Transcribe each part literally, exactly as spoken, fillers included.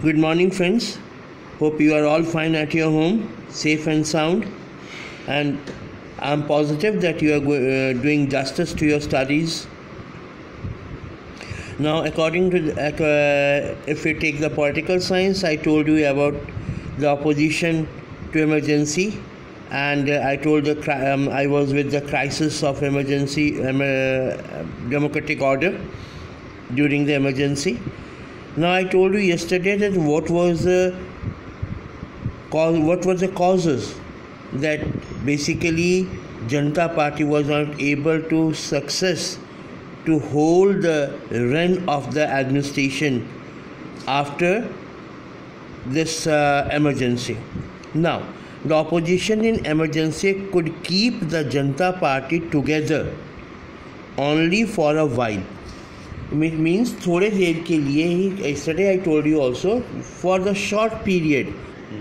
Good morning, friends. Hope you are all fine at your home, safe and sound. And I'm positive that you are uh, doing justice to your studies. Now, according to, the, uh, if we take the political science, I told you about the opposition to emergency, and uh, I told the um, I was with the crisis of emergency um, uh, democratic order during the emergency. Now, I told you yesterday that what was the cause, what was the causes that basically Janata Party was not able to success to hold the reign of the administration after this uh, emergency. Now, the opposition in emergency could keep the Janata Party together only for a while. It means थोड़े देर के लिए ही. Yesterday I told you also, for the short period.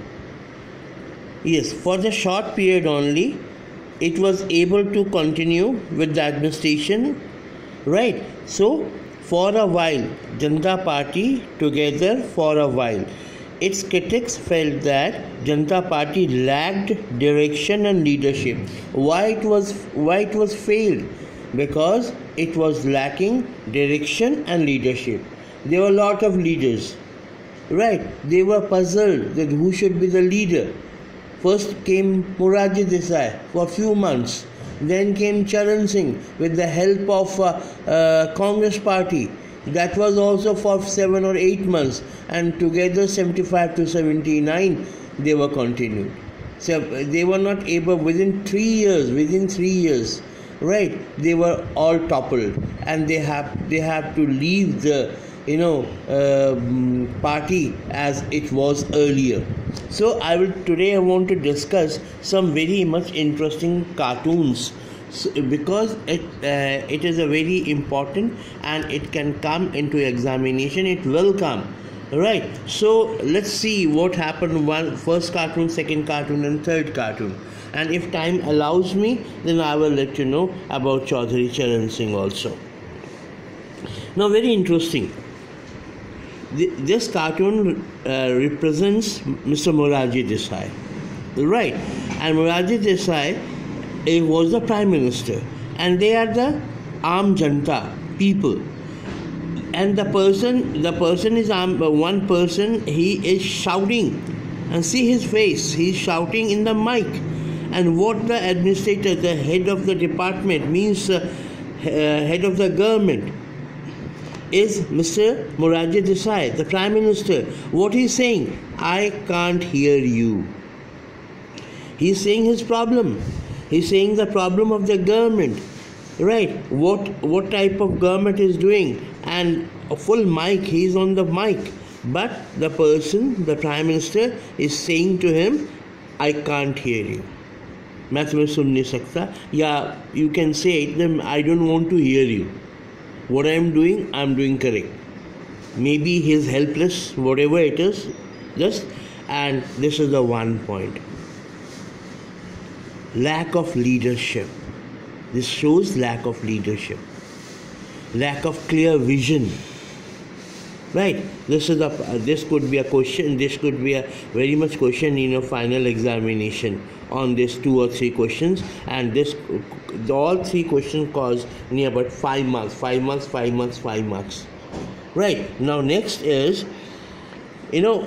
Yes, for the short period only, it was able to continue with the administration, right? So, for a while, Janata Party together for a while. Its critics felt that Janata Party lacked direction and leadership. Why it was why it was failed? Because it was lacking direction and leadership. There were a lot of leaders, right? They were puzzled that who should be the leader. First came Morarji Desai for a few months. Then came Charan Singh with the help of uh, uh, Congress Party. That was also for seven or eight months. And together seventy-five to seventy-nine they were continued. So they were not able within three years, within three years, right? They were all toppled, and they have they have to leave the you know uh, party as it was earlier. So I will today I want to discuss some very much interesting cartoons, so, because it uh, it is a very important and it can come into examination. It will come, right? So let's see what happened. One first cartoon, second cartoon, and third cartoon. And if time allows me, then I will let you know about Chaudhary Charan Singh also. Now, very interesting. This cartoon uh, represents Mister Morarji Desai, right? And Morarji Desai uh, was the Prime Minister, and they are the Aam Janata people. And the person, the person is um, one person. He is shouting, and see his face. He is shouting in the mic. And what the administrator, the head of the department, means uh, uh, head of the government, is Mister Morarji Desai, the Prime Minister. What he is saying? I can't hear you. He is saying his problem. He is saying the problem of the government, right? What what type of government is doing? And a full mic, he is on the mic. But the person, the Prime Minister, is saying to him, I can't hear you. मैं तुम्हें सुन नहीं सकता, या you can say it, I don't want to hear you. What I am doing, I am doing correct. Maybe he is helpless, whatever it is, just, and this is the one point. Lack of leadership. This shows lack of leadership. Lack of clear vision. Right, this is a uh, this could be a question. This could be a very much question in a final examination on these two or three questions, and this all three questions cause near about five marks, five marks, five marks, five marks. Right, now next is, you know,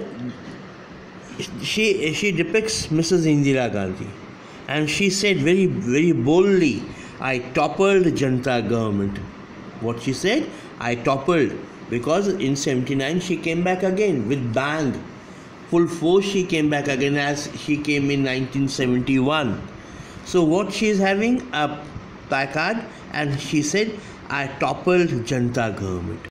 she she depicts Missus Indira Gandhi, and she said very very boldly, "I toppled Janata government." What she said? I toppled. Because in seventy-nine she came back again with bang, full force she came back again as she came in nineteen seventy-one. So what she is having? A placard, and she said, I toppled Janata government.